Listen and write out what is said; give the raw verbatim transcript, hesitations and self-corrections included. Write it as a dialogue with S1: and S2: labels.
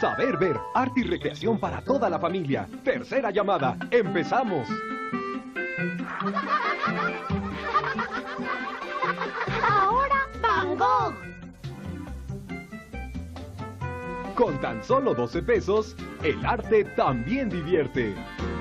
S1: Saber ver, arte y recreación para toda la familia. Tercera llamada, empezamos.
S2: Ahora Van Gogh.
S1: Con tan solo doce pesos, el arte también divierte.